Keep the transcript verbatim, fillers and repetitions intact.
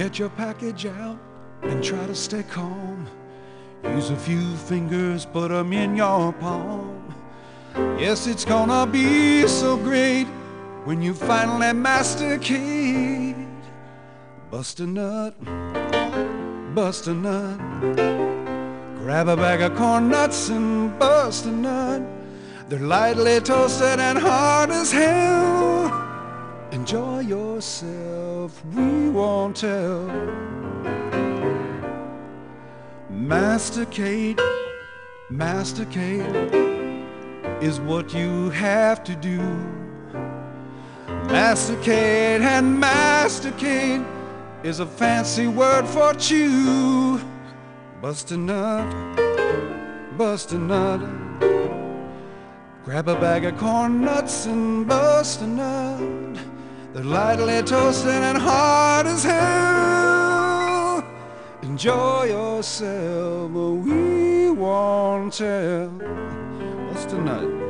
Get your package out and try to stay calm. Use a few fingers, put them in your palm. Yes, it's gonna be so great when you finally masticate. Bust a nut, bust a nut. Grab a bag of corn nuts and bust a nut. They're lightly toasted and hard as hell. Enjoy yourself, we won't tell. Masticate, masticate is what you have to do. Masticate and masticate is a fancy word for chew. Bust a nut, bust a nut. Grab a bag of corn nuts and bust a nut. They're lightly toasted and hard as hell. Enjoy yourself, but we won't tell. Bust a nut.